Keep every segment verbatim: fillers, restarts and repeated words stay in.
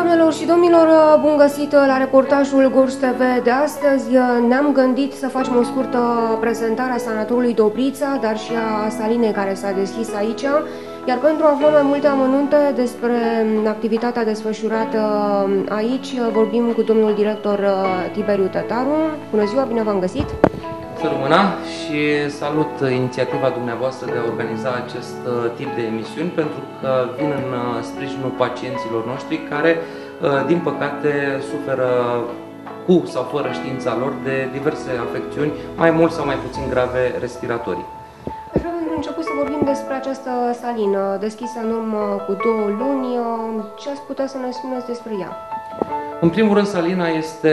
Doamnelor și domnilor, bun găsit la reportajul Gorj T V de astăzi. Ne-am gândit să facem o scurtă prezentare a sanatoriului Dobrița, dar și a salinei care s-a deschis aici. Iar pentru a afla mai multe amănunte despre activitatea desfășurată aici, vorbim cu domnul director Tiberiu Tătaru. Bună ziua, bine v-am găsit! Să rămână și salut inițiativa dumneavoastră de a organiza acest tip de emisiuni, pentru că vin în sprijinul pacienților noștri care, din păcate, suferă cu sau fără știința lor de diverse afecțiuni, mai mult sau mai puțin grave respiratorii. Aș vrea pentru început să vorbim despre această salină, deschisă în urmă cu două luni. Ce ați putea să ne spuneți despre ea? În primul rând, salina este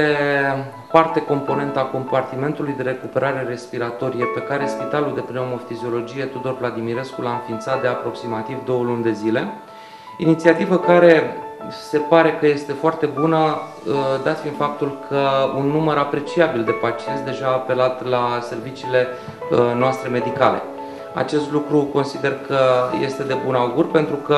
parte componentă a compartimentului de recuperare respiratorie pe care Spitalul de Pneumofiziologie Tudor Vladimirescu l-a înființat de aproximativ două luni de zile. Inițiativă care se pare că este foarte bună, dat fiind faptul că un număr apreciabil de pacienți deja a apelat la serviciile noastre medicale. Acest lucru consider că este de bun augur, pentru că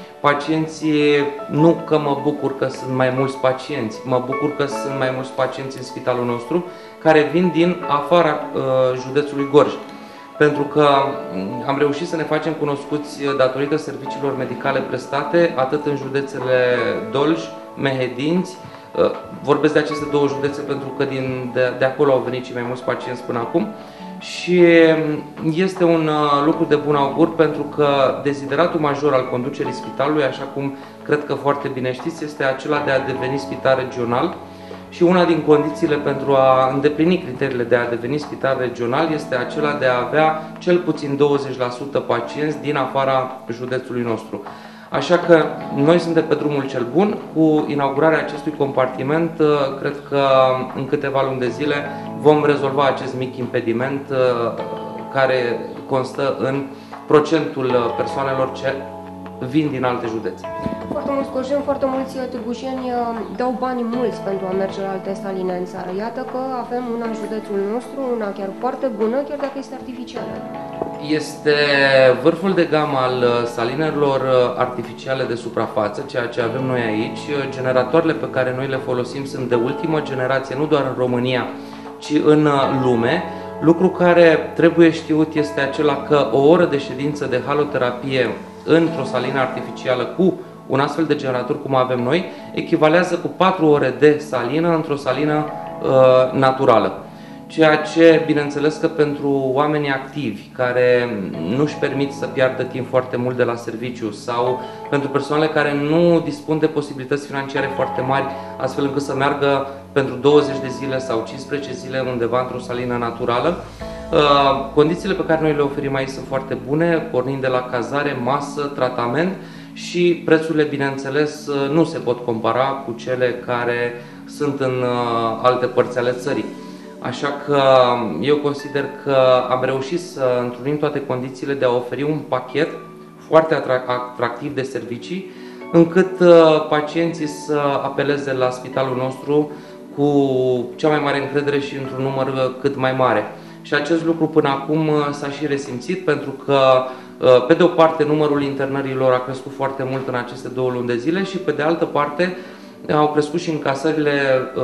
pacienții, nu că mă bucur că sunt mai mulți pacienți, mă bucur că sunt mai mulți pacienți în spitalul nostru care vin din afara uh, județului Gorj. Pentru că am reușit să ne facem cunoscuți datorită serviciilor medicale prestate, atât în județele Dolj, Mehedinți, uh, vorbesc de aceste două județe pentru că din, de, de acolo au venit cei mai mulți pacienți până acum. Și este un lucru de bun augur, pentru că dezideratul major al conducerii spitalului, așa cum cred că foarte bine știți, este acela de a deveni spital regional. Și una din condițiile pentru a îndeplini criteriile de a deveni spital regional este acela de a avea cel puțin douăzeci la sută pacienți din afara județului nostru. Așa că noi suntem pe drumul cel bun. Cu inaugurarea acestui compartiment, cred că în câteva luni de zile vom rezolva acest mic impediment care constă în procentul persoanelor ce vin din alte județe. Foarte mulți gorjeni, foarte mulți târgușeni dau bani mulți pentru a merge la alte saline în țară. Iată că avem una în județul nostru, una chiar foarte bună, chiar dacă este artificială. Este vârful de gamă al salinelor artificiale de suprafață, ceea ce avem noi aici. Generatoarele pe care noi le folosim sunt de ultimă generație, nu doar în România, ci în lume. Lucru care trebuie știut este acela că o oră de ședință de haloterapie într-o salină artificială cu un astfel de generator cum avem noi, echivalează cu patru ore de salină într-o salină uh, naturală. Ceea ce, bineînțeles că pentru oamenii activi, care nu își permit să piardă timp foarte mult de la serviciu, sau pentru persoanele care nu dispun de posibilități financiare foarte mari, astfel încât să meargă pentru douăzeci de zile sau cincisprezece zile undeva într-o salină naturală, condițiile pe care noi le oferim aici sunt foarte bune, pornind de la cazare, masă, tratament, și prețurile, bineînțeles, nu se pot compara cu cele care sunt în alte părți ale țării. Așa că eu consider că am reușit să întrunim toate condițiile de a oferi un pachet foarte atractiv de servicii, încât pacienții să apeleze la spitalul nostru cu cea mai mare încredere și într-un număr cât mai mare. Și acest lucru până acum s-a și resimțit, pentru că, pe de o parte, numărul internărilor a crescut foarte mult în aceste două luni de zile și, pe de altă parte, au crescut și încasările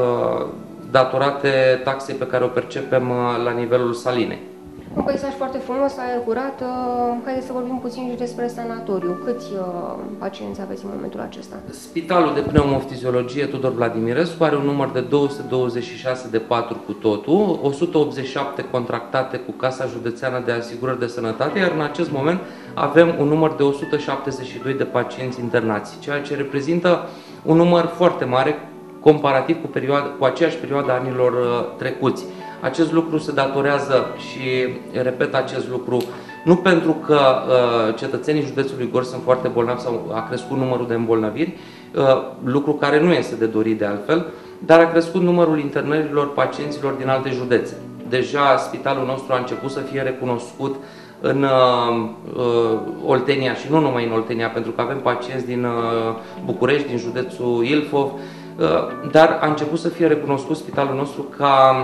datorate taxei pe care o percepem la nivelul salinei. Un peisaj foarte frumos, aer curat. Haideți să vorbim puțin și despre sanatoriu. Câți pacienți aveți în momentul acesta? Spitalul de Pneumofiziologie Tudor Vladimirescu are un număr de două sute douăzeci și șase de paturi cu totul, o sută optzeci și șapte contractate cu Casa Județeană de Asigurări de Sănătate, iar în acest moment avem un număr de o sută șaptezeci și doi de pacienți internați, ceea ce reprezintă un număr foarte mare comparativ cu, perioada, cu aceeași perioadă anilor trecuți. Acest lucru se datorează, și repet acest lucru, nu pentru că uh, cetățenii județului Gorj sunt foarte bolnavi sau a crescut numărul de îmbolnăviri, uh, lucru care nu este de dorit de altfel, dar a crescut numărul internărilor pacienților din alte județe. Deja spitalul nostru a început să fie recunoscut în uh, uh, Oltenia și nu numai în Oltenia, pentru că avem pacienți din uh, București, din județul Ilfov, uh, dar a început să fie recunoscut spitalul nostru ca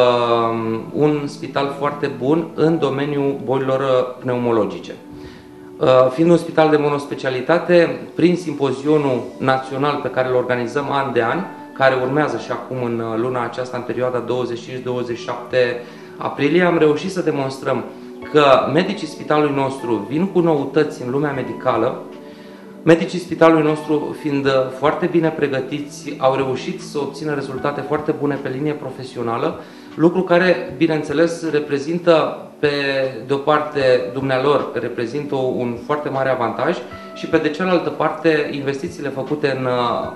uh, un spital foarte bun în domeniul bolilor pneumologice. Fiind un spital de monospecialitate, prin simpozionul național pe care îl organizăm an de an, care urmează și acum în luna aceasta, în perioada douăzeci și cinci douăzeci și șapte aprilie, am reușit să demonstrăm că medicii spitalului nostru vin cu noutăți în lumea medicală. Medicii spitalului nostru, fiind foarte bine pregătiți, au reușit să obțină rezultate foarte bune pe linie profesională, lucru care, bineînțeles, reprezintă, pe de o parte, dumnealor, reprezintă un foarte mare avantaj și, pe de cealaltă parte, investițiile făcute în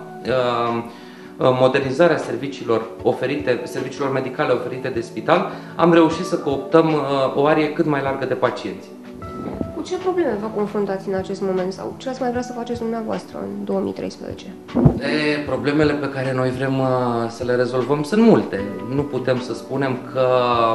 uh, modernizarea serviciilor oferite, serviciilor medicale oferite de spital, am reușit să cooptăm uh, o arie cât mai largă de pacienți. Cu ce probleme vă confruntați în acest moment sau ce ați mai vrea să faceți dumneavoastră în două mii treisprezece? E, problemele pe care noi vrem uh, să le rezolvăm sunt multe. Nu putem să spunem că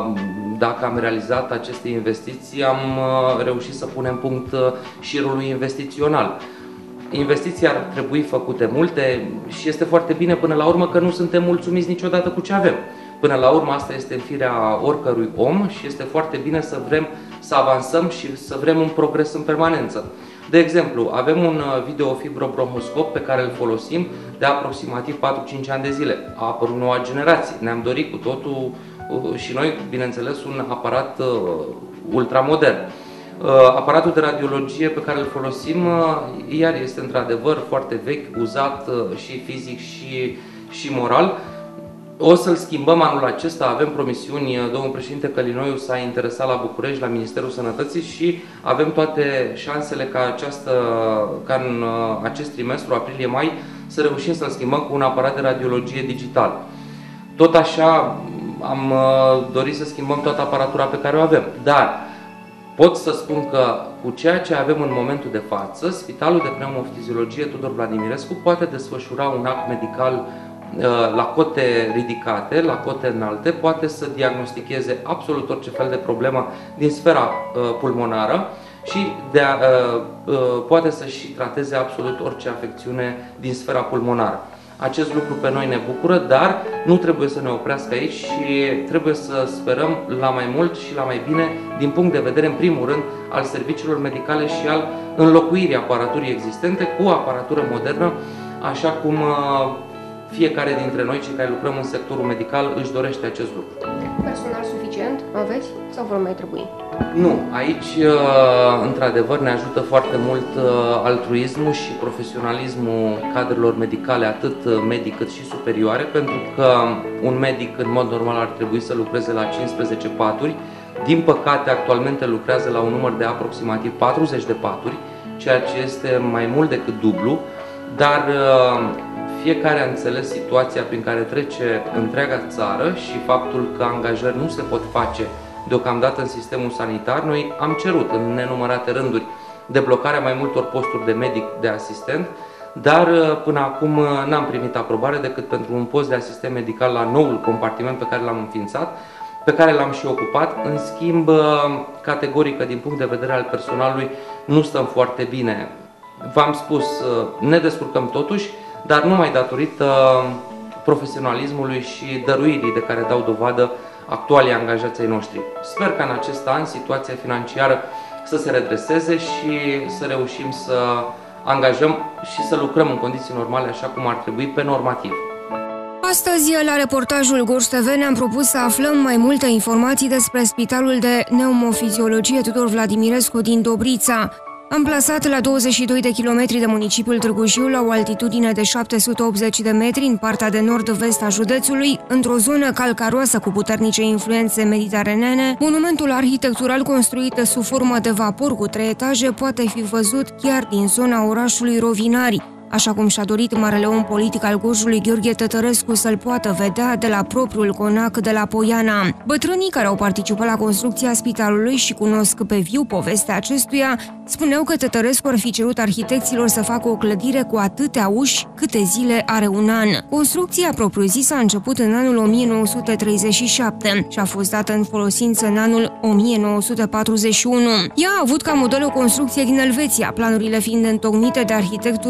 dacă am realizat aceste investiții am uh, reușit să punem punct uh, șirului investițional. Investiții ar trebui făcute multe și este foarte bine până la urmă că nu suntem mulțumiți niciodată cu ce avem. Până la urmă asta este în firea oricărui om și este foarte bine să vrem să avansăm și să vrem un progres în permanență. De exemplu, avem un videofibrobronhoscop pe care îl folosim de aproximativ patru cinci ani de zile. A apărut noua generație, ne-am dorit cu totul și noi, bineînțeles, un aparat ultramodern. Aparatul de radiologie pe care îl folosim, iar este într-adevăr foarte vechi, uzat și fizic și, și moral. O să-l schimbăm anul acesta, avem promisiuni, domnul președinte Călinoiu s-a interesat la București, la Ministerul Sănătății și avem toate șansele ca, această, ca în acest trimestru, aprilie-mai, să reușim să-l schimbăm cu un aparat de radiologie digital. Tot așa am dorit să schimbăm toată aparatura pe care o avem, dar pot să spun că cu ceea ce avem în momentul de față, Spitalul de Pneumofiziologie Tudor Vladimirescu poate desfășura un act medical la cote ridicate, la cote înalte, poate să diagnosticheze absolut orice fel de problemă din sfera pulmonară și de a, poate să și trateze absolut orice afecțiune din sfera pulmonară. Acest lucru pe noi ne bucură, dar nu trebuie să ne oprească aici și trebuie să sperăm la mai mult și la mai bine din punct de vedere, în primul rând, al serviciilor medicale și al înlocuirii aparaturii existente cu aparatură modernă, așa cum fiecare dintre noi, cei care lucrăm în sectorul medical, își dorește acest lucru. Personal suficient aveți sau vor mai trebui? Nu. Aici, într-adevăr, ne ajută foarte mult altruismul și profesionalismul cadrelor medicale, atât medic cât și superioare, pentru că un medic, în mod normal, ar trebui să lucreze la cincisprezece paturi. Din păcate, actualmente lucrează la un număr de aproximativ patruzeci de paturi, ceea ce este mai mult decât dublu, dar fiecare a înțeles situația prin care trece întreaga țară și faptul că angajări nu se pot face deocamdată în sistemul sanitar. Noi am cerut în nenumărate rânduri deblocarea mai multor posturi de medic, de asistent, dar până acum n-am primit aprobare decât pentru un post de asistent medical la noul compartiment pe care l-am înființat, pe care l-am și ocupat. În schimb, categorică din punct de vedere al personalului, nu stăm foarte bine. V-am spus, ne descurcăm totuși, dar numai datorită profesionalismului și dăruirii de care dau dovadă actualii angajații noștri. Sper că în acest an situația financiară să se redreseze și să reușim să angajăm și să lucrăm în condiții normale așa cum ar trebui, pe normativ. Astăzi, la reportajul Gorj T V, ne-am propus să aflăm mai multe informații despre Spitalul de Pneumofiziologie Tudor Vladimirescu din Dobrița. Amplasat la douăzeci și doi de kilometri de municipiul Târgu Jiu, la o altitudine de șapte sute optzeci de metri în partea de nord-vest a județului, într-o zonă calcaroasă cu puternice influențe mediteranene, monumentul arhitectural construit sub formă de vapor cu trei etaje poate fi văzut chiar din zona orașului Rovinari, așa cum și-a dorit marele om politic al Gorjului Gheorghe Tătărescu să-l poată vedea de la propriul conac de la Poiana. Bătrânii care au participat la construcția spitalului și cunosc pe viu povestea acestuia, spuneau că Tătărescu ar fi cerut arhitecților să facă o clădire cu atâtea uși câte zile are un an. Construcția propriu-zisă a început în anul o mie nouă sute treizeci și șapte și a fost dată în folosință în anul o mie nouă sute patruzeci și unu. Ea a avut ca model o construcție din Elveția, planurile fiind întocmite de arhitectul Vieț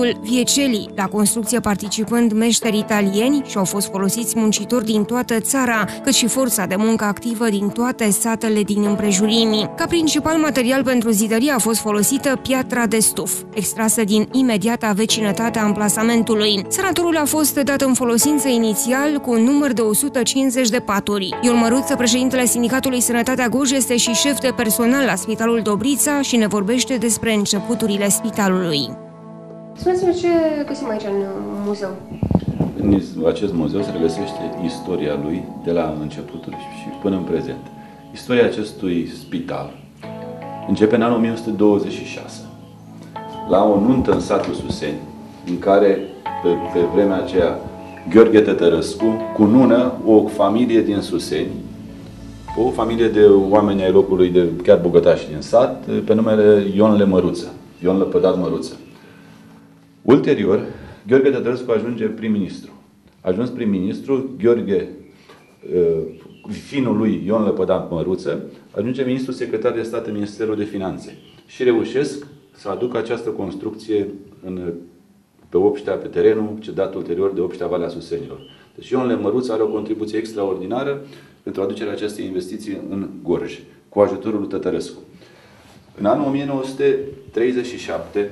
Vecelii, la construcție participând meșteri italieni și au fost folosiți muncitori din toată țara, cât și forța de muncă activă din toate satele din împrejurimi. Ca principal material pentru zidărie a fost folosită piatra de stuf, extrasă din imediata vecinătate a amplasamentului. Sanatorul a fost dat în folosință inițial cu un număr de o sută cincizeci de paturi. Ion Măruță, președintele Sindicatului Sănătatea Gorj, este și șef de personal la Spitalul Dobrița și ne vorbește despre începuturile spitalului. Spuneți-mi ce găsim aici în muzeu? În acest muzeu se regăsește istoria lui de la începutul și până în prezent. Istoria acestui spital începe în anul o mie nouă sute douăzeci și șase, la o nuntă în satul Suseni, în care, pe, pe vremea aceea, Gheorghe Tătărăscu cunună o familie din Suseni, o familie de oameni ai locului, de chiar bogătași din sat, pe numele Ion Le Măruță, Ion Lepădat Măruță. Ulterior, Gheorghe Tătărăscu ajunge prim-ministru. A ajuns prim-ministru, Gheorghe, finul lui Ion Lepădat Măruță, ajunge ministru secretar de stat în Ministerul de Finanțe și reușesc să aducă această construcție în, pe Obștea, pe terenul cedat ulterior de Obștea Valea Susenilor. Deci Ion Le Măruță are o contribuție extraordinară pentru aducerea acestei investiții în Gorj, cu ajutorul lui Tătărescu. În anul o mie nouă sute treizeci și șapte,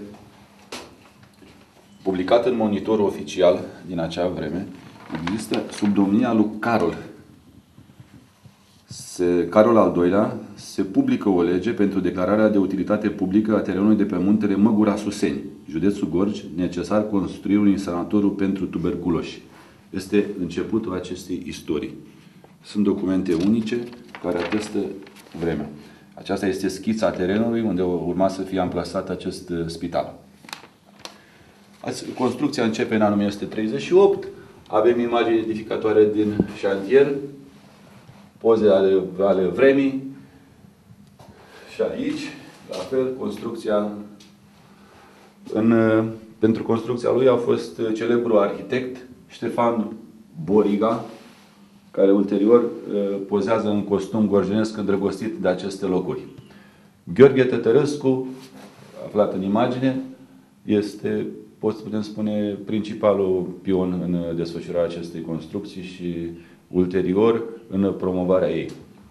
publicat în Monitorul oficial din acea vreme, există sub domnia lui Carol. Se, Carol al doilea, se publică o lege pentru declararea de utilitate publică a terenului de pe muntele Măgura Suseni, județul Gorj, necesar construirea unui sanatoriu pentru tuberculoși. Este începutul acestei istorii. Sunt documente unice care atestă vremea. Aceasta este schița terenului unde urma să fie amplasat acest spital. Construcția începe în anul o mie nouă sute treizeci și opt. Avem imagini edificatoare din șantier, poze ale, ale vremii. Și aici, la fel, construcția. În, pentru construcția lui a fost celebrul arhitect Ștefan Boriga, care ulterior pozează în costum gorjenesc îndrăgostit de aceste locuri. Gheorghe Tătărăscu, aflat în imagine, este, pot putem spune, principalul pion în desfășurarea acestei construcții și ulterior în promovarea ei.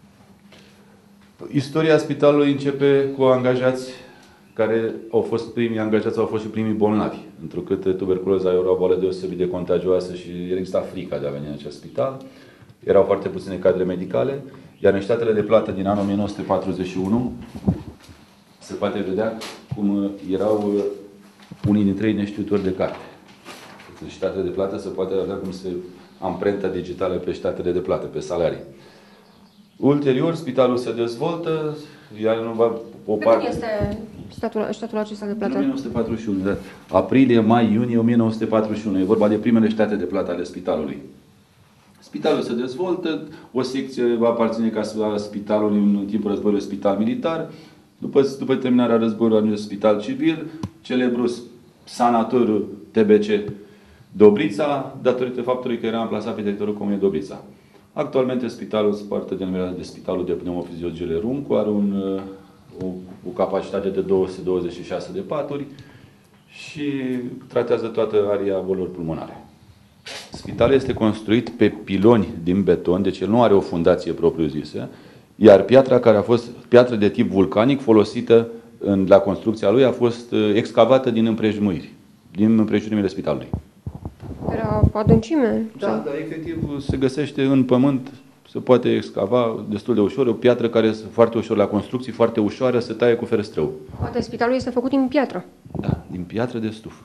Istoria spitalului începe cu angajați care au fost primii angajați, au fost și primii bolnavi, întrucât tuberculoza era o boală deosebit de contagioasă și exista frica de a veni în acest spital. Erau foarte puține cadre medicale, iar în statele de plată din anul o mie nouă sute patruzeci și unu se poate vedea cum erau unii dintre ei neștiutori de carte. În statele de plată se poate vedea cum se amprenta digitală pe statele de plată, pe salarii. Ulterior, spitalul se dezvoltă, iar nu va o parte... Când este statul, statul acesta de plată? o mie nouă sute patruzeci și unu, da. Aprilie, mai, iunie o mie nouă sute patruzeci și unu. E vorba de primele state de plată ale spitalului. Spitalul se dezvoltă, o secție va aparține ca spitalului în timpul războiului spital militar. După, după terminarea războiului ajunge spital civil, celebrul sanatoriu T B C Dobrița, datorită faptului că era amplasat pe teritoriul Comunei Dobrița. Actualmente spitalul se poartă denumirea de Spitalul de Pneumofiziologie Runcu, are un, o, o capacitate de două sute douăzeci și șase de paturi și tratează toată area bolilor pulmonare. Spitalul este construit pe piloni din beton, deci el nu are o fundație propriu-zisă, iar piatra care a fost piatră de tip vulcanic folosită în, la construcția lui a fost excavată din împrejmuiri, din împrejurimile spitalului. Era adâncime? Da, dar efectiv se găsește în pământ, se poate excava destul de ușor, o piatră care este foarte ușor la construcții, foarte ușoară, se taie cu ferestrău. Poate spitalul este făcut din piatră? Da, din piatră de stuf.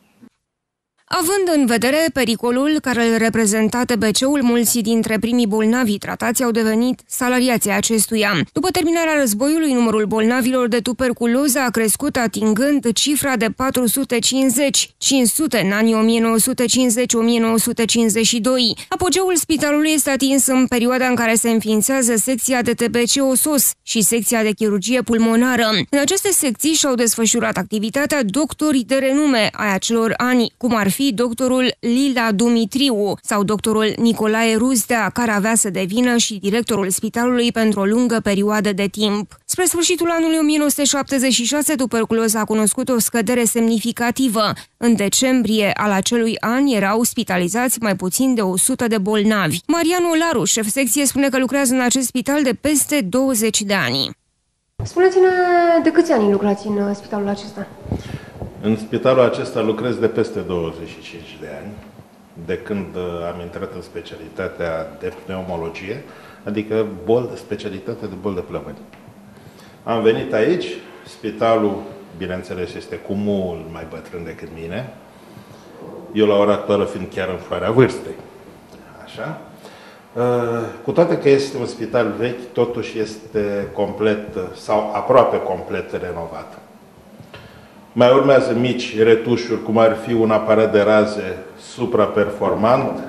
Având în vedere pericolul care îl reprezenta T B C-ul, mulți dintre primii bolnavi tratați au devenit salariații acestuia. După terminarea războiului, numărul bolnavilor de tuberculoză a crescut, atingând cifra de patru sute cincizeci, cinci sute în anii o mie nouă sute cincizeci - o mie nouă sute cincizeci și doi. Apogeul spitalului este atins în perioada în care se înființează secția de T B C O S O S și secția de chirurgie pulmonară. În aceste secții și-au desfășurat activitatea doctorii de renume ai acelor ani, cum ar fi fi doctorul Lila Dumitriu sau doctorul Nicolae Ruzdea, care avea să devină și directorul spitalului pentru o lungă perioadă de timp. Spre sfârșitul anului o mie nouă sute șaptezeci și șase, tuberculoza a cunoscut o scădere semnificativă. În decembrie al acelui an erau spitalizați mai puțin de o sută de bolnavi. Marian Olaru, șef secție, spune că lucrează în acest spital de peste douăzeci de ani. Spuneți-ne, de câți ani lucrați în spitalul acesta? În spitalul acesta lucrez de peste douăzeci și cinci de ani, de când am intrat în specialitatea de pneumologie, adică bol, specialitatea de boli de plămâni. Am venit aici, spitalul, bineînțeles, este cu mult mai bătrân decât mine, eu la ora actuală fiind chiar în floarea vârstei. Așa? Cu toate că este un spital vechi, totuși este complet sau aproape complet renovat. Mai urmează mici retușuri, cum ar fi un aparat de raze supraperformant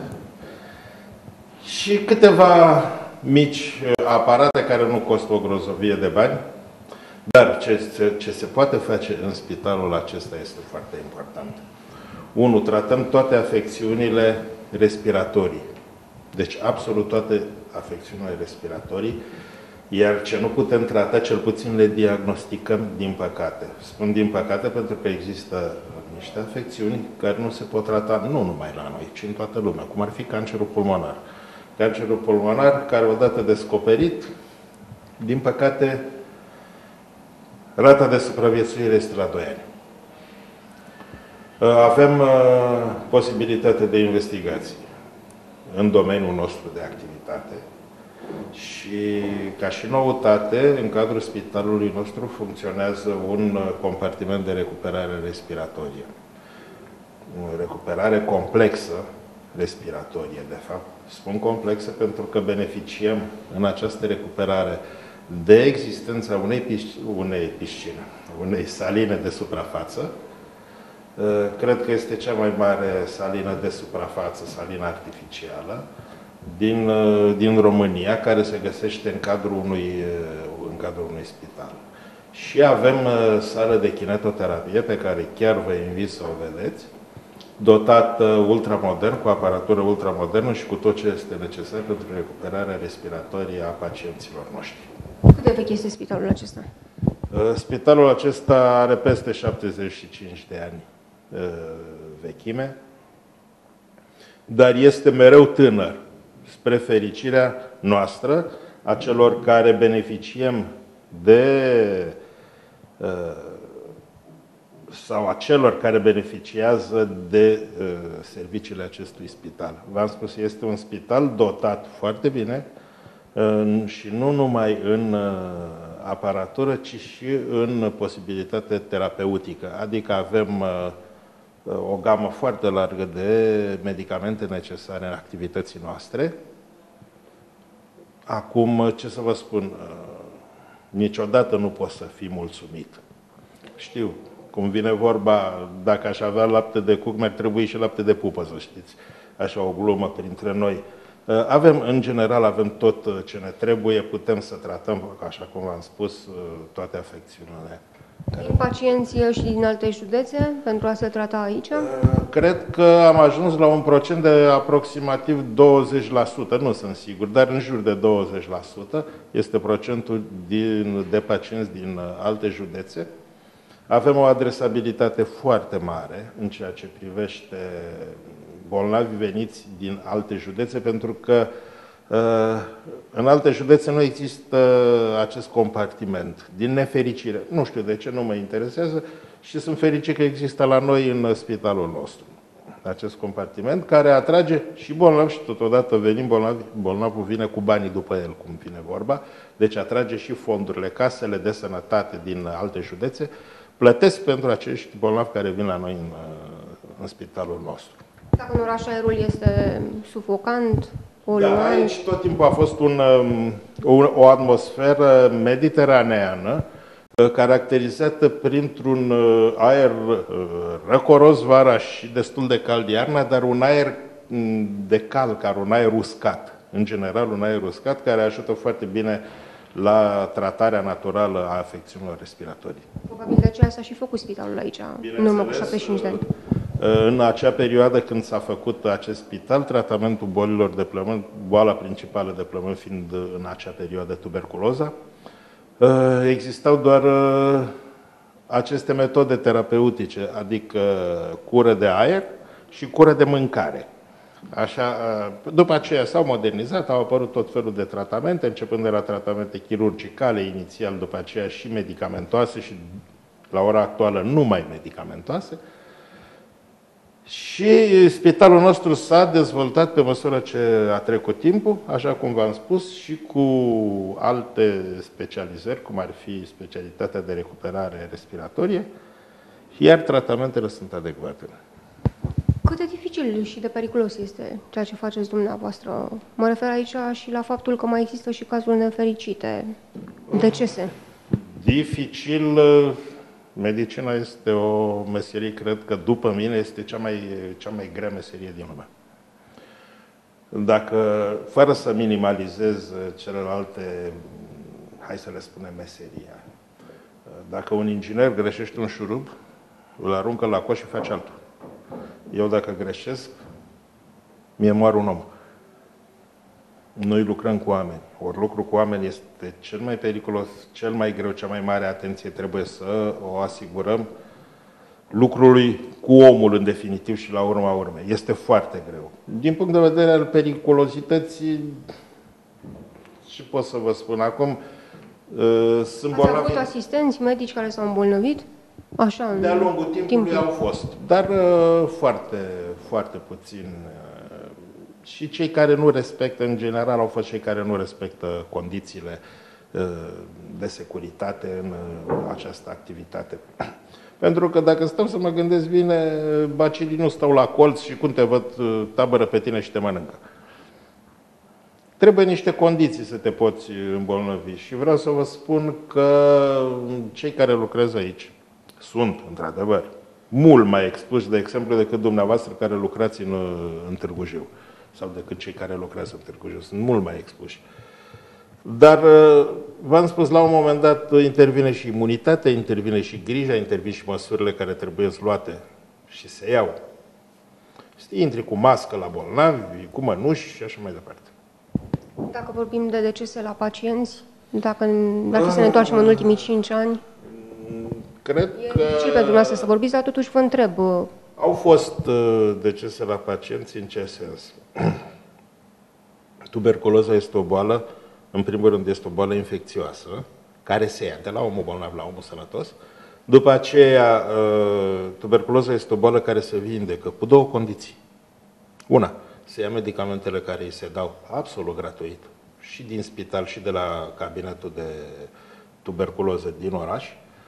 și câteva mici aparate care nu costă o grozăvie de bani, dar ce se, ce se poate face în spitalul acesta este foarte important. unu. Tratăm toate afecțiunile respiratorii. Deci absolut toate afecțiunile respiratorii, iar ce nu putem trata, cel puțin le diagnosticăm din păcate. Spun din păcate pentru că există niște afecțiuni care nu se pot trata nu numai la noi, ci în toată lumea, cum ar fi cancerul pulmonar. Cancerul pulmonar, care odată descoperit, din păcate, rata de supraviețuire este la doi ani. Avem uh, posibilitate de investigații în domeniul nostru de activitate și, ca și noutate, în cadrul spitalului nostru funcționează un compartiment de recuperare respiratorie. O recuperare complexă respiratorie, de fapt. Spun complexă pentru că beneficiem în această recuperare de existența unei, piscine, unei piscine, unei saline de suprafață. Cred că este cea mai mare salină de suprafață, salină artificială, din, din România, care se găsește în cadrul unui, în cadrul unui spital. Și avem sală de kinetoterapie, pe care chiar vă invit să o vedeți, dotată ultramodern, cu aparatură ultramodernă și cu tot ce este necesar pentru recuperarea respiratorie a pacienților noștri. Cât de vechi este spitalul acesta? Spitalul acesta are peste șaptezeci și cinci de ani vechime, dar este mereu tânăr, spre fericirea noastră, a celor care beneficiem de sau a celor care beneficiază de serviciile acestui spital. V-am spus, este un spital dotat foarte bine și nu numai în aparatură, ci și în posibilitate terapeutică. Adică avem o gamă foarte largă de medicamente necesare în activității noastre. Acum, ce să vă spun, niciodată nu poți să fii mulțumit. Știu, cum vine vorba, dacă aș avea lapte de cuc, mi-ar trebui și lapte de pupă, să știți. Așa o glumă printre noi. Avem, în general, avem tot ce ne trebuie, putem să tratăm, așa cum v-am spus, toate afecțiunile. Din pacienți și din alte județe pentru a se trata aici? Cred că am ajuns la un procent de aproximativ douăzeci la sută, nu sunt sigur, dar în jur de douăzeci la sută este procentul din, de pacienți din alte județe. Avem o adresabilitate foarte mare în ceea ce privește bolnavi veniți din alte județe, pentru că în alte județe nu există acest compartiment. Din nefericire, nu știu de ce, nu mă interesează și sunt fericit că există la noi în spitalul nostru acest compartiment care atrage și bolnavi și totodată venim bolnavi, bolnavul vine cu banii după el, cum vine vorba, deci atrage și fondurile, casele de sănătate din alte județe, plătesc pentru acești bolnavi care vin la noi în, în spitalul nostru. Dacă în oraș aerul este sufocant, da, aici tot timpul a fost un, o, o atmosferă mediteraneană, caracterizată printr-un aer răcoros vara și destul de cald iarna, dar un aer de calcar, un aer uscat. În general, un aer uscat care ajută foarte bine la tratarea naturală a afecțiunilor respiratorii. Probabil de aceea s-a și făcut spitalul aici, în urmă cu șaptezeci și cinci de ani. În acea perioadă când s-a făcut acest spital, tratamentul bolilor de plămâni, boala principală de plămâni fiind în acea perioadă tuberculoza, existau doar aceste metode terapeutice, adică cură de aer și cură de mâncare. Așa, după aceea s-au modernizat, au apărut tot felul de tratamente, începând de la tratamente chirurgicale inițial, după aceea și medicamentoase și la ora actuală numai medicamentoase. Și spitalul nostru s-a dezvoltat pe măsură ce a trecut timpul, așa cum v-am spus, și cu alte specializări, cum ar fi specialitatea de recuperare respiratorie, iar tratamentele sunt adecvate. Cât de dificil și de periculos este ceea ce faceți dumneavoastră? Mă refer aici și la faptul că mai există și cazuri nefericite, decese. Dificil... Medicina este o meserie, cred că după mine, este cea mai, cea mai grea meserie din lume. Dacă, fără să minimalizez celelalte, hai să le spunem, meseria, dacă un inginer greșește un șurub, îl aruncă la coș și face altul. Eu, dacă greșesc, mie moare un om. Noi lucrăm cu oameni. Ori lucru cu oameni este cel mai periculos, cel mai greu, cea mai mare atenție trebuie să o asigurăm lucrului cu omul în definitiv și la urma urmei. Este foarte greu. Din punct de vedere al periculozității, ce pot să vă spun acum, sunt bolnavi. Ați avut asistenți medici care s-au îmbolnăvit? Așa, de-a lungul timpului timpul. Au fost, dar foarte, foarte puțin. Și cei care nu respectă, în general, au fost cei care nu respectă condițiile de securitate în această activitate. Pentru că dacă stăm să mă gândesc bine, bacilii nu stau la colț și cum te văd, tabără pe tine și te mănâncă. Trebuie niște condiții să te poți îmbolnăvi. Și vreau să vă spun că cei care lucrează aici sunt, într-adevăr, mult mai expuși, de exemplu, decât dumneavoastră care lucrați în, în Târgu Jiu. Sau decât cei care lucrează în Târgu Jiu. Sunt mult mai expuși. Dar, v-am spus, la un moment dat intervine și imunitatea, intervine și grija, intervin și măsurile care trebuie luate și se iau. Intri cu mască la bolnavi, cu mănuși și așa mai departe. Dacă vorbim de decese la pacienți, dacă ar fi să ne întoarcem în ultimii cinci ani, cred e că... dificil pentru dumneavoastră să vorbiți, dar totuși vă întreb. Au fost decese la pacienți în ce sens? Tuberculoza este o boală, în primul rând este o boală infecțioasă, care se ia de la omul bolnav la omul sănătos. După aceea, tuberculoza este o boală care se vindecă cu două condiții. Una, se ia medicamentele care îi se dau absolut gratuit, și din spital și de la cabinetul de tuberculoză din oraș.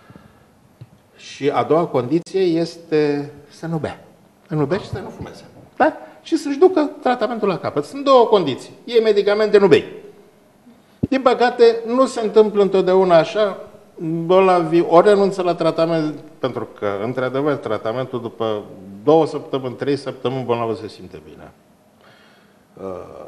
Și a doua condiție este să nu bea. Să nu bea și să nu fumeze. Da? Și să-și ducă tratamentul la capăt. Sunt două condiții. Iei medicamente, nu bei. Din păcate, nu se întâmplă întotdeauna așa. Bolnavii ori renunță la tratament, pentru că, într-adevăr, tratamentul după două săptămâni, trei săptămâni, bolnavul se simte bine. Uh,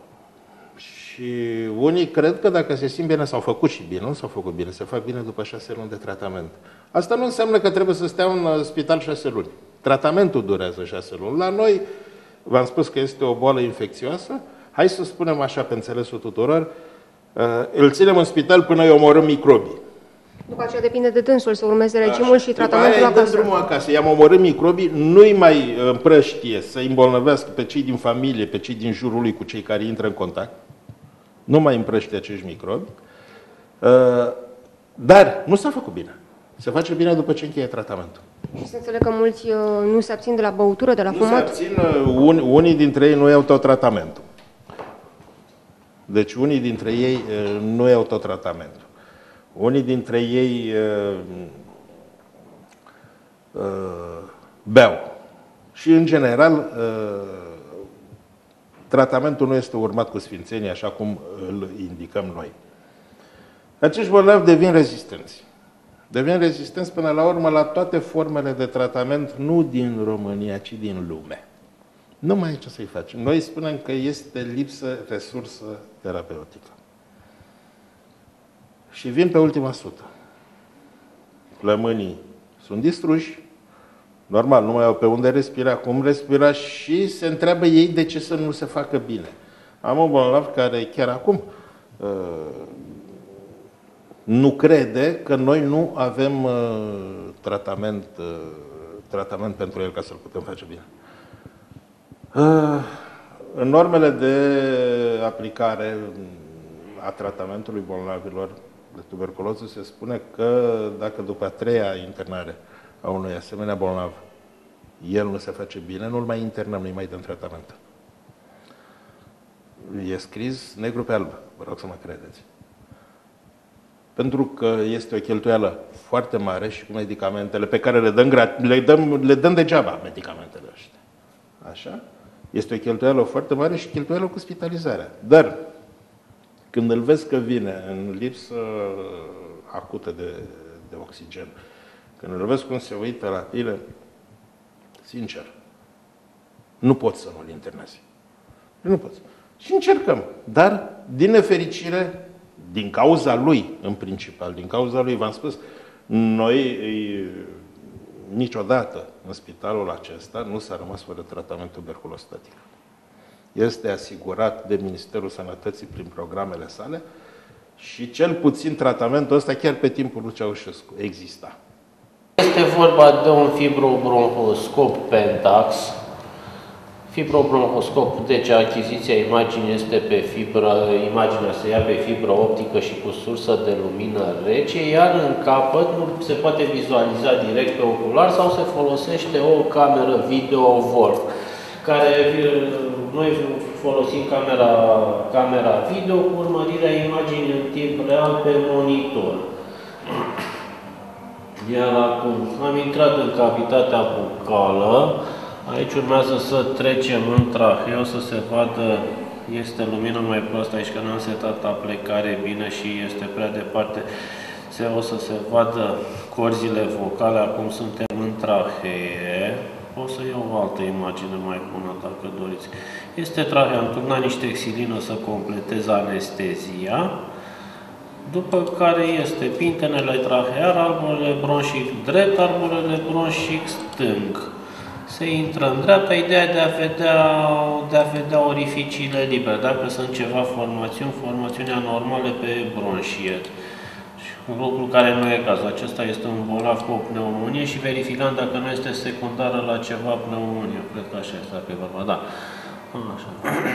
și unii cred că dacă se simt bine, s-au făcut și bine. Nu s-au făcut bine, se fac bine după șase luni de tratament. Asta nu înseamnă că trebuie să stea în spital șase luni. Tratamentul durează șase luni. La noi, v-am spus că este o boală infecțioasă. Hai să spunem așa, pe înțelesul tuturor, îl ținem în spital până îi omorâm microbii. După aceea depinde de dânsul să urmeze regimul așa, și tratamentul acasă. După aia drumul acasă. I-am omorât microbii, nu-i mai împrăștie să-i îmbolnăvească pe cei din familie, pe cei din jurul lui, cu cei care intră în contact. Nu mai împrăștie acești microbi. Dar nu s-a făcut bine. Se face bine după ce încheie tratamentul. Și să înțeleg că mulți nu se abțin de la băutură, de la nu fumat? Nu se abțin, un, unii dintre ei nu iau tot tratamentul. Deci unii dintre ei nu iau tot tratamentul. Unii dintre ei uh, uh, beau. Și în general uh, tratamentul nu este urmat cu sfințenie așa cum îl indicăm noi. Acești bolnavi devin rezistenți. Devin rezistenți până la urmă la toate formele de tratament, nu din România, ci din lume. Nu mai e ce să-i facem. Noi spunem că este lipsă resursă terapeutică. Și vin pe ultima sută. Plămânii sunt distruși, Normal, nu mai au pe unde respira, cum respira și se întreabă ei de ce să nu se facă bine. Am un bolnav care chiar acum uh, nu crede că noi nu avem uh, tratament, uh, tratament pentru el ca să-l putem face bine. Uh, în normele de aplicare a tratamentului bolnavilor de tuberculoză se spune că dacă după a treia internare a unui asemenea bolnav el nu se face bine, nu-l mai internăm, nu-i mai dăm tratament. E scris negru pe alb, vă rog să mă credeți. Pentru că este o cheltuială foarte mare și cu medicamentele pe care le dăm, le dăm, le dăm degeaba, medicamentele ăștia. Așa? Este o cheltuială foarte mare și cheltuială cu spitalizarea. Dar, când îl vezi că vine în lipsă acută de, de oxigen, când îl vezi cum se uită la tine, sincer, nu poți să nu-l internezi. Nu poți. Și încercăm. Dar, din nefericire, din cauza lui, în principal, din cauza lui, v-am spus, noi niciodată în spitalul acesta nu s-a rămas fără tratament tuberculostatic. Este asigurat de Ministerul Sănătății prin programele sale și cel puțin tratamentul ăsta chiar pe timpul lui Ceaușescu exista. Este vorba de un fibrobronhoscop Pentax. Fibrobronhoscop, deci achiziția imaginii este pe fibră, imaginea se ia pe fibră optică și cu sursă de lumină rece, iar în capăt nu se poate vizualiza direct pe ocular sau se folosește o cameră video Wolf, care noi folosim camera, camera video cu urmărirea imaginii în timp real pe monitor. Iar acum am intrat în cavitatea bucală. Aici urmează să trecem în traheu, să se vadă, este lumină mai proastă aici, că n-am setat aplecare bine și este prea departe. Se, o să se vadă corzile vocale, acum suntem în trahee. O să iau o altă imagine mai bună, dacă doriți. Este trahea, am turnat niște xilină să completez anestezia. După care este pintenele trahear, arborele bronșic drept, arborele bronșic stâng. Se intră în dreapta, ideea de a vedea, de a vedea orificiile libere. Dacă sunt ceva formațiuni, formațiunea normale pe bronșie. Un lucru care nu e cazul. Acesta este un bolnav cu o pneumonie și verificăm dacă nu este secundară la ceva pneumonie. Cred că așa este, dacă e vorba. Da. Așa.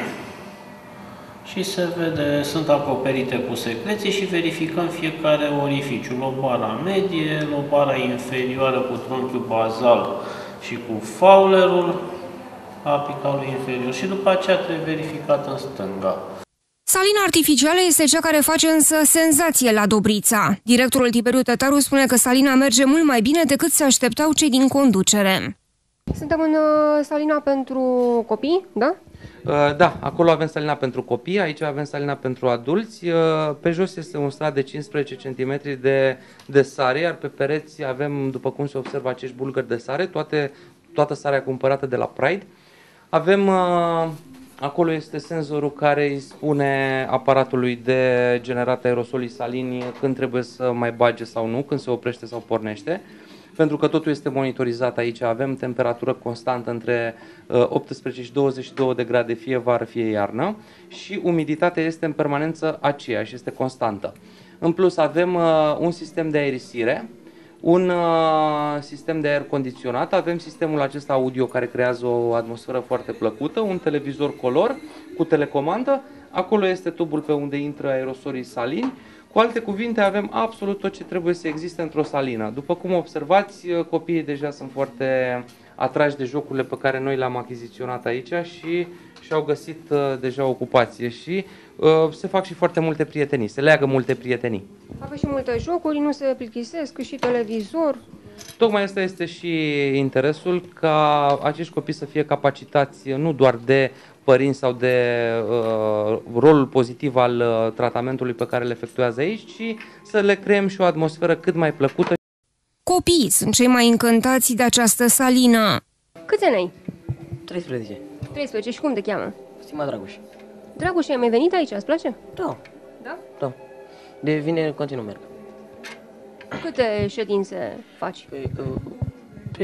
Și se vede, sunt acoperite cu secreție și verificăm fiecare orificiu. Lobara medie, lobara inferioară cu trunchiul bazal și cu faulerul apicalului inferior. Și după aceea trebuie verificat în stânga. Salina artificială este cea care face însă senzație la Dobrița. Directorul Tiberiu Tătaru spune că salina merge mult mai bine decât se așteptau cei din conducere. Suntem în uh, salina pentru copii, da? Uh, da, acolo avem salina pentru copii, aici avem salina pentru adulți. Uh, pe jos este un strat de cincisprezece centimetri de, de sare, iar pe pereți avem, după cum se observă, acești bulgări de sare, toate, toată sarea cumpărată de la Pride. Avem... Uh, Acolo este senzorul care îi spune aparatului de generat aerosolii salini când trebuie să mai bage sau nu, când se oprește sau pornește. Pentru că totul este monitorizat aici, avem temperatură constantă între optsprezece și douăzeci și două de grade fie vară, fie iarnă și umiditatea este în permanență aceeași, este constantă. În plus avem un sistem de aerisire, un uh, sistem de aer condiționat, avem sistemul acesta audio care creează o atmosferă foarte plăcută, un televizor color cu telecomandă, acolo este tubul pe unde intră aerosolii salini. Cu alte cuvinte, avem absolut tot ce trebuie să existe într-o salină. După cum observați, copiii deja sunt foarte atrași de jocurile pe care noi le-am achiziționat aici și și-au găsit uh, deja ocupație și uh, se fac și foarte multe prietenii, se leagă multe prietenii. Aveți și multe jocuri, nu se plictisesc, și televizor. Tocmai asta este și interesul, ca acești copii să fie capacitați nu doar de părinți sau de uh, rolul pozitiv al uh, tratamentului pe care le efectuează aici, ci să le creăm și o atmosferă cât mai plăcută. Copiii sunt cei mai încântați de această salină. Câți ani ai? treisprezece. treisprezece. Și cum te cheamă? Stima Dragoș. Dragoș, ai mai venit aici? Îți place? Da. Da? Da. De vineri continuu merg. Câte ședințe faci? Păi, uh, păi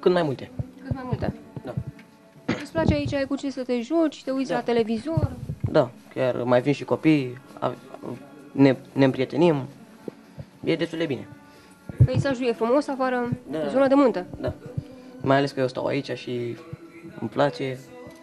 cât mai multe. Cât mai multe. Da. Îți place aici, ai cu ce să te joci, te uiți Da. la televizor? Da, chiar mai vin și copii, a- ne, ne împrietenim, e destul de bine. Peisajul e frumos afară, Da. e zona de munte. Da. Mai ales că eu stau aici și îmi place.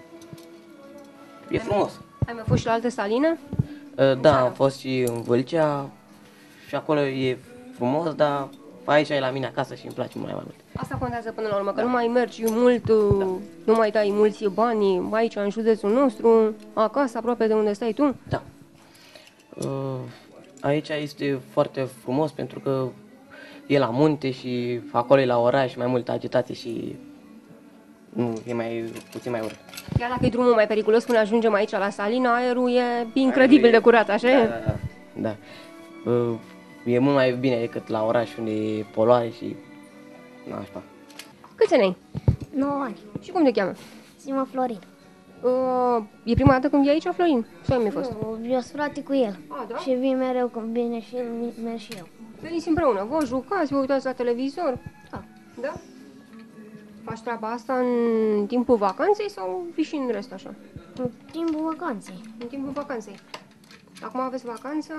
E frumos. Ai mai fost și la alte saline? Uh, Da, am fost și în Vâlcea și acolo e frumos, dar aici e la mine acasă și îmi place mai mult. Asta contează până la urmă, că nu mai mergi mult, da. nu mai dai mulți bani aici în județul nostru, acasă, aproape de unde stai tu. Da. Uh, Aici este foarte frumos pentru că e la munte și acolo e la oraș, mai multă agitație și nu, e mai puțin mai urât. Chiar dacă e drumul mai periculos până ajungem aici la salină, aerul e incredibil de curat, așa Da, e? da, da. Da. Uh, E mult mai bine decât la oraș unde e poluare și nașpa. Câți ani ai? nouă ani. Și cum te cheamă? Zi-mă Florin. Uh, e prima dată când vii aici, Florin? Sau ai mai fost? Nu, eu sunt frate cu el. A, da? Și vin mereu când vine și el, merg și eu. Veniți împreună, vă jucați, vă uitați la televizor? Da. Da? Faci treaba asta în timpul vacanței sau vii și în rest așa? În timpul vacanței. În timpul vacanței. Acum aveți vacanță?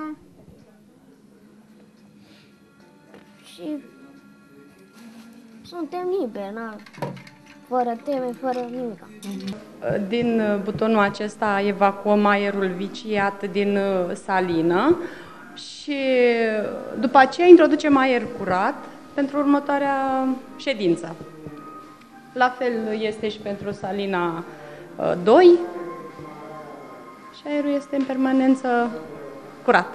Și suntem liberi, na? Fără teme, fără nimic. Din butonul acesta evacuăm aerul viciat din uh, salină și după aceea introducem aer curat pentru următoarea ședință. La fel este și pentru salina uh, doi și aerul este în permanență curat.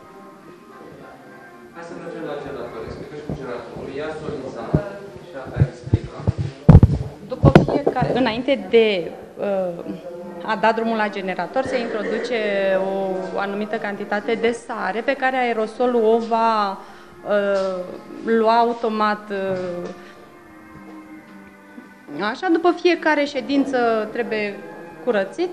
Hai să mergem la generator. Explică și cu generatorul. Ia solizant și asta explică. După fiecare, înainte de uh, a da drumul la generator, se introduce o anumită cantitate de sare pe care aerosolul o va uh, lua automat. Uh, așa, după fiecare ședință trebuie curățit.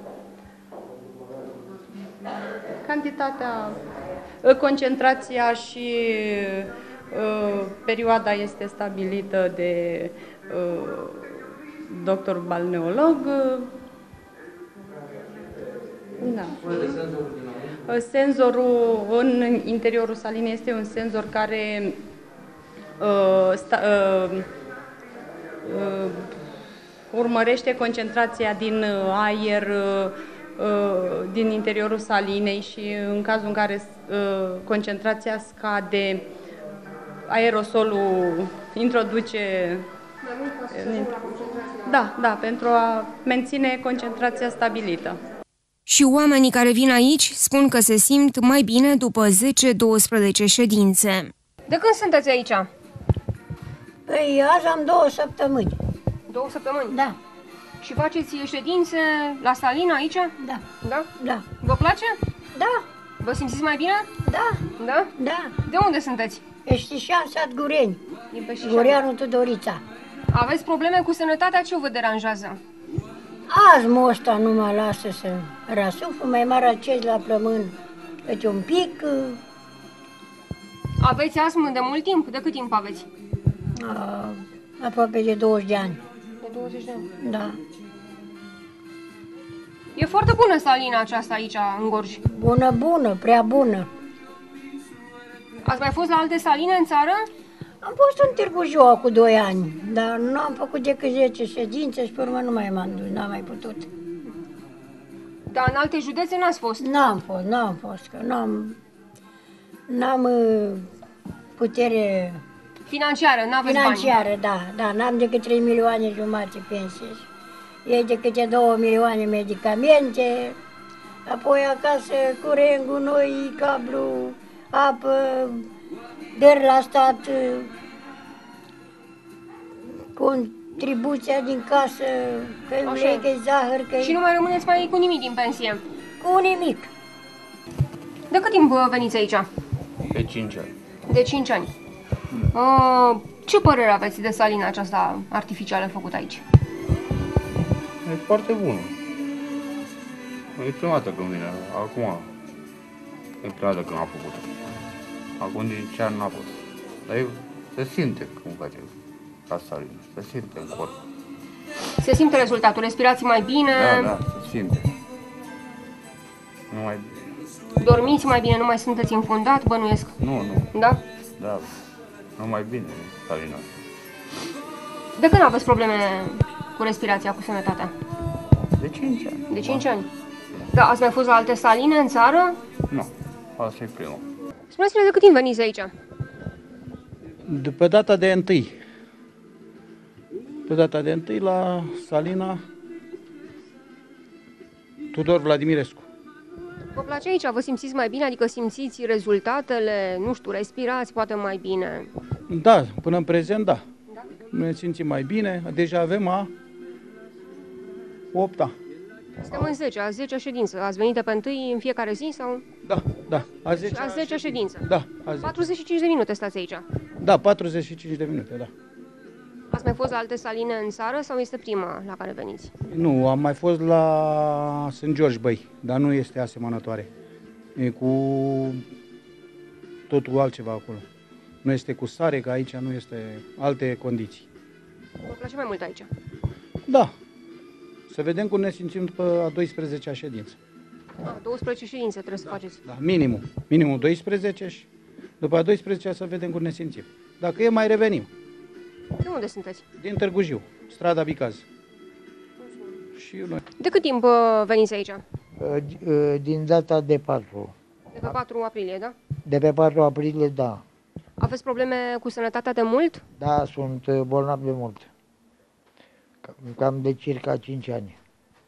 Cantitatea, uh, concentrația și uh, perioada este stabilită de uh, doctor balneolog. Da. Senzorul în interiorul salinei este un senzor care uh, sta, uh, uh, urmărește concentrația din aer uh, din interiorul salinei și în cazul în care uh, concentrația scade, aerosolul introduce. Da, da, pentru a menține concentrația stabilită. Și oamenii care vin aici spun că se simt mai bine după zece douăsprezece ședințe. De când sunteți aici? Păi azi am două săptămâni. Două săptămâni? Da, Și faceți ședințe la salină aici? da, Da? da, Vă place? da, Vă simțiți mai bine? da, Da? da. De unde sunteți? Eștișan, sat Gureni, Din Peștișan. Goreanu Tudorița. Aveți probleme cu sănătatea? Ce vă deranjează? Asmul ăsta nu mă lasă să răsuflu, mai mare acest la plămân, câte un pic. Aveți astmă de mult timp? De cât timp aveți? A, aproape de douăzeci de ani, De douăzeci de ani. da. E foarte bună salina aceasta aici, în Gorj. Bună, bună, prea bună. Ați mai fost la alte saline în țară? Am fost în Târgu Jiu cu doi ani, dar nu am făcut decât zece ședințe și pe urmă nu mai m-am dus, n-am mai putut. Dar în alte județe n-ați fost. N-am fost, n-am fost, că n-am, n-am uh, putere Financiară, n-aveți bani. financiară, da, da, n-am decât trei milioane jumate pensie. Ei de câte două milioane medicamente, apoi acasă curent, gunoi, cablu, apă, dări la stat, contribuția din casă, că Așa. ulei, că zahăr, că Și nu mai rămâneți mai cu nimic din pensie. cu nimic. De cât timp uh, veniți aici? De cinci ani. De cinci ani. Uh, ce părere aveți de salina aceasta artificială făcută aici? E foarte bună. E prima dată când vine, acum. E prima dată când am făcut-o. Acum din ce an n-a fost. Dar e, se simte cum face. la salină. Se simte în corp. Se simte rezultatul, respirați mai bine? Da, da, se simte. Nu mai bine. Dormiți mai bine, nu mai sunteți înfundat, bănuiesc? Nu, nu. Da? Da, nu mai bine, salina. De când aveți probleme cu respirația, cu sănătatea? De cinci ani. De cinci ani? Da, ați mai fost la alte saline în țară? Nu, asta e primul. Spuneți-ne de cât timp veniți aici? De pe data de întâi. Pe data de întâi la salina Tudor Vladimirescu. Vă place aici? Vă simțiți mai bine? Adică simțiți rezultatele, nu știu, respirați poate mai bine? Da, până în prezent, da. Da? Ne simțim mai bine. Deja avem a opta. Suntem în zece, a zecea ședință. Ați venit de pe întâi în fiecare zi sau? Da, da. A zecea, a zecea ședință. Da, a zecea. patruzeci și cinci de minute stați aici. Da, patruzeci și cinci de minute, da. Ați mai fost la alte saline în țară sau este prima la care veniți? Nu, am mai fost la Sfânt George Băi, dar nu este asemănătoare. E cu totul altceva acolo. Nu este cu sare, că aici nu este alte condiții. Vă place mai mult aici? Da. Să vedem cum ne simțim după a douăsprezecea ședință. A, douăsprezece ședințe trebuie să da, faceți. Da, minimum. Minimum douăsprezece și după a douăsprezecea să vedem cum ne simțim. Dacă e, mai revenim. De unde sunteți? Din Târgu Jiu, strada Bicaz. Și noi. De cât timp uh, veniți aici? Din data de patru. De pe patru aprilie, da? De pe patru aprilie, da. Aveți probleme cu sănătatea de mult? Da, sunt bolnav de mult. Cam de circa cinci ani.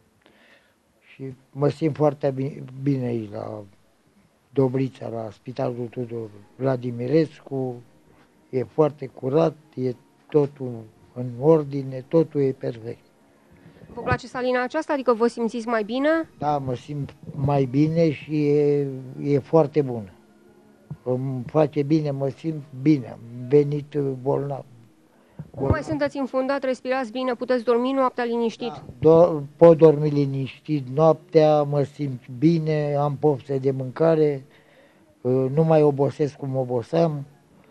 Și mă simt foarte bine aici, la Dobrița, la Spitalul Tudor Vladimirescu. E foarte curat, e totul în ordine, totul e perfect. Vă place salina aceasta? Adică vă simțiți mai bine? Da, mă simt mai bine și e, e foarte bună. Îmi face bine, mă simt bine. Am venit bolnav. Nu mai sunteți înfundat, respirați bine, puteți dormi noaptea liniștit? Da, do- pot dormi liniștit noaptea, mă simt bine, am poftă de mâncare, nu mai obosesc cum oboseam,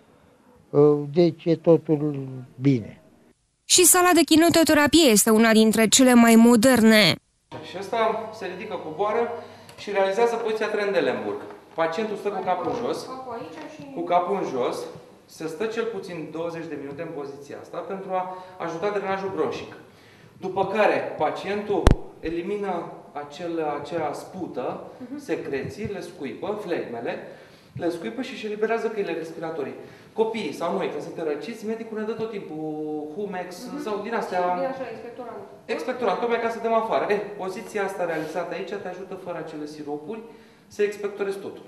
deci e totul bine. Și sala de kinetoterapie este una dintre cele mai moderne. Și ăsta se ridică, coboară și realizează poziția Trendelenburg. Pacientul stă cu capul în jos, cu capul în jos, se stă cel puțin douăzeci de minute în poziția asta pentru a ajuta drenajul bronșic. După care pacientul elimină acel, acea spută, secreții, le scuipă, flegmele, le scuipă și își eliberează căile respiratorii. Copiii sau noi, când suntem răciți, medicul ne dă tot timpul Humex uh-huh. sau din astea... Așa, expectorant. Expectorant, tocmai ca să dăm afară. Eh, poziția asta realizată aici te ajută fără acele siropuri să expectorezi totul.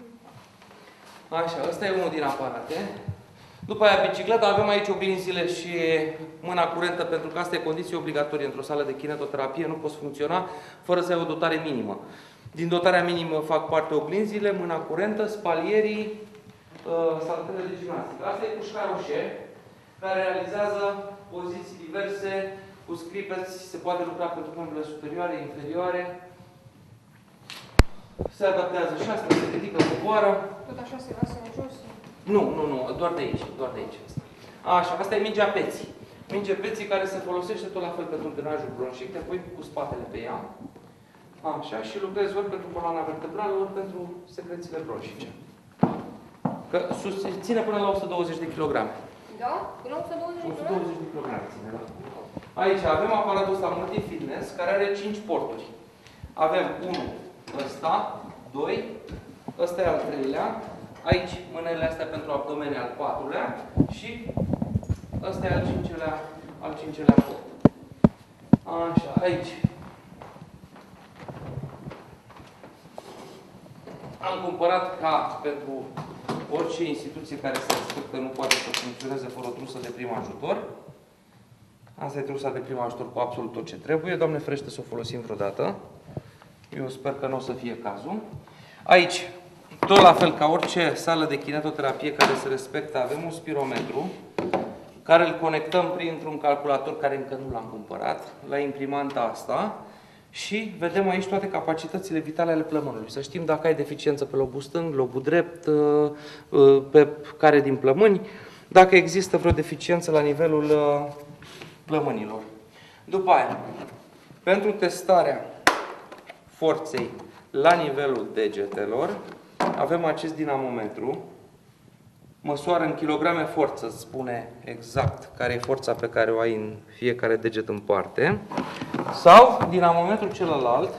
Așa, ăsta e unul din aparate. După aia bicicleta, avem aici oglinzile și mâna curentă, pentru că asta e condiție obligatorie într-o sală de kinetoterapie, nu poți funcționa fără să ai o dotare minimă. Din dotarea minimă fac parte oglinzile, mâna curentă, spalierii, uh, saltele de gimnastică. Asta e pușca roșie, care realizează poziții diverse, cu scripeți, se poate lucra pentru pâmbile superioare, inferioare. Se adaptează și asta, se ridică, coboară. Tot așa se lasă în jos? Nu, nu, nu, doar de aici, doar de aici. Așa, asta e mingea peții. Mingea peții care se folosește tot la fel pentru drenajul bronșic, te pui cu spatele pe ea. Așa, și lucrezi ori pentru coloana vertebrală, ori pentru secrețiile bronșice. Că ține până la o sută douăzeci de kilograme. Da? Până la o sută douăzeci de kilograme? o sută douăzeci de kilograme ține, da. Aici avem aparatul ăsta multi-fitness, care are cinci porturi. Avem unu, ăsta, doi, ăsta e al treilea, aici mâinile astea pentru abdomene al patrulea și ăsta e al cincelea, al cincelea port. Așa, aici. Am cumpărat ca pentru orice instituție care se respectă nu poate să funcționeze fără o trusă de prim ajutor. Asta e trusa de prim ajutor cu absolut tot ce trebuie. Doamne ferește să o folosim vreodată. Eu sper că nu o să fie cazul. Aici, tot la fel ca orice sală de kinetoterapie care se respectă, avem un spirometru care îl conectăm printr-un calculator care încă nu l-am cumpărat, la imprimanta asta. Și vedem aici toate capacitățile vitale ale plămânului. Să știm dacă ai deficiență pe lobul stâng, lobul drept, pe care din plămâni. dacă există vreo deficiență la nivelul uh, plămânilor. După aia, pentru testarea forței la nivelul degetelor, avem acest dinamometru. Măsoară în kilograme forță, îți spune exact care e forța pe care o ai în fiecare deget în parte. Sau dinamometrul celălalt,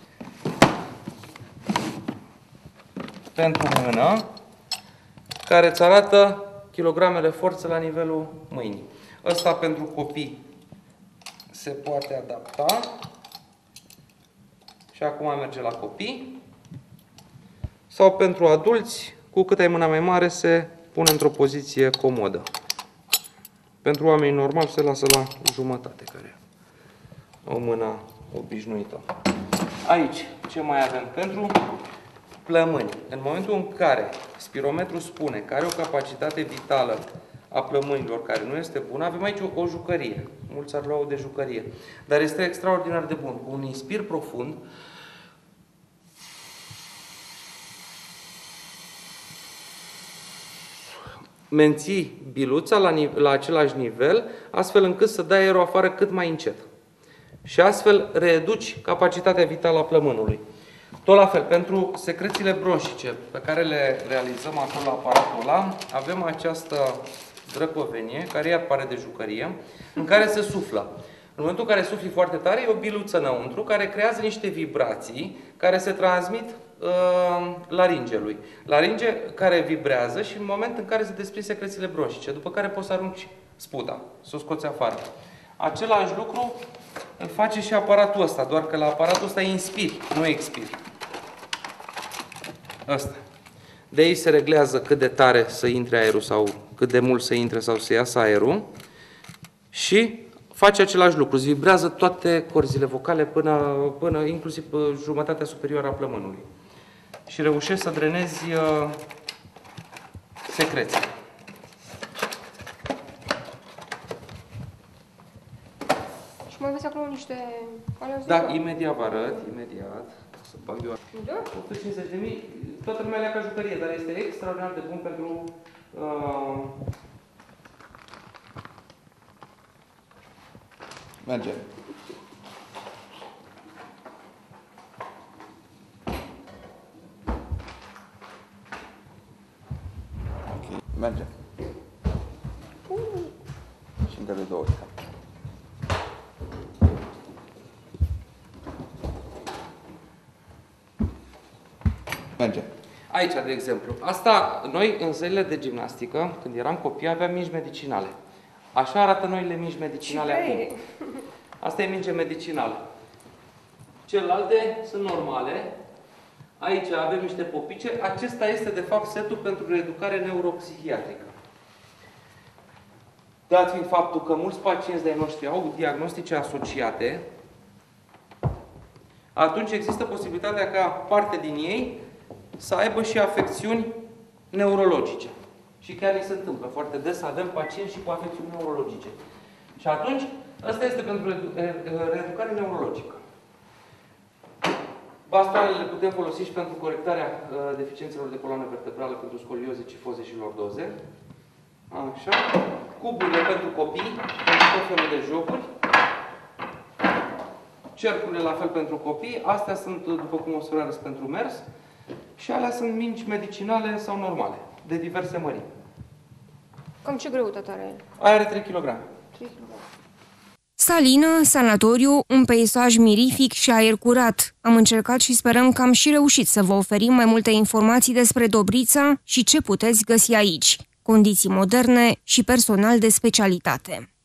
pentru mână, care îți arată kilogramele forță la nivelul mâinii. Ăsta pentru copii se poate adapta. Și acum merge la copii. Sau pentru adulți, cu cât ai mâna mai mare, se pune într-o poziție comodă. Pentru oamenii normali se lasă la jumătate, care o mână obișnuită. Aici, ce mai avem? Pentru plămâni. În momentul în care spirometrul spune că are o capacitate vitală a plămânilor care nu este bună, avem aici o, o jucărie. Mulți ar lua-o de jucărie. Dar este extraordinar de bun. Cu un inspir profund, menții biluța la, la același nivel, astfel încât să dai aerul afară cât mai încet. Și astfel reduci capacitatea vitală a plămânului. Tot la fel, pentru secrețiile bronșice pe care le realizăm acolo la aparatul ăla, avem această drăcovenie, care iar pare de jucărie, în care se suflă. În momentul în care sufli foarte tare, e o biluță înăuntru care creează niște vibrații care se transmit uh, laringelui. Laringe care vibrează și în momentul în care se desprind secrețiile bronșice, după care poți să arunci sputa, să o scoți afară. Același lucru îl face și aparatul ăsta, doar că la aparatul ăsta inspiri, nu expiri. Ăsta. De aici se reglează cât de tare să intre aerul sau cât de mult să intre sau să iasă aerul și face același lucru. Îți vibrează toate corzile vocale până, până inclusiv jumătatea superioară a plămânului. Și reușești să drenezi uh, secreția. Și mai aveți acolo niște... Da, imediat vă arăt, imediat. Să bag eu. Da? o sută cincizeci de mii, toată lumea lea ca jucărie, dar este extraordinar de bun pentru... Uh... Merge. Ok, merge. Uh. Și încă de două ori. Merge. Aici, de exemplu. Asta, noi în zilele de gimnastică, când eram copii, aveam mingi medicinale. Așa arată noile mingi medicinale acum. Asta e minge medicinală. Celelalte sunt normale. Aici avem niște popice. Acesta este, de fapt, setul pentru reeducare neuropsihiatrică. Dat fiind faptul că mulți pacienți de-ai noștri au diagnostice asociate, atunci există posibilitatea ca parte din ei să aibă și afecțiuni neurologice. Și chiar îi se întâmplă foarte des să avem pacienți și cu afecțiuni neurologice. Și atunci, ăsta este pentru reeducare neurologică. Bastoanele le putem folosi și pentru corectarea uh, deficiențelor de coloană vertebrală, pentru scolioze, cifoze și lordoze. Așa. Cuburile pentru copii, pentru tot felul de jocuri. Cercurile la fel pentru copii. Astea sunt, după cum o să vă arăt, pentru mers. Și alea sunt mingi medicinale sau normale, de diverse mărimi. Cam ce greutate are? Aia are trei kilograme. trei kilograme. Salină, sanatoriu, un peisaj mirific și aer curat. Am încercat și sperăm că am și reușit să vă oferim mai multe informații despre Dobrița și ce puteți găsi aici. Condiții moderne și personal de specialitate.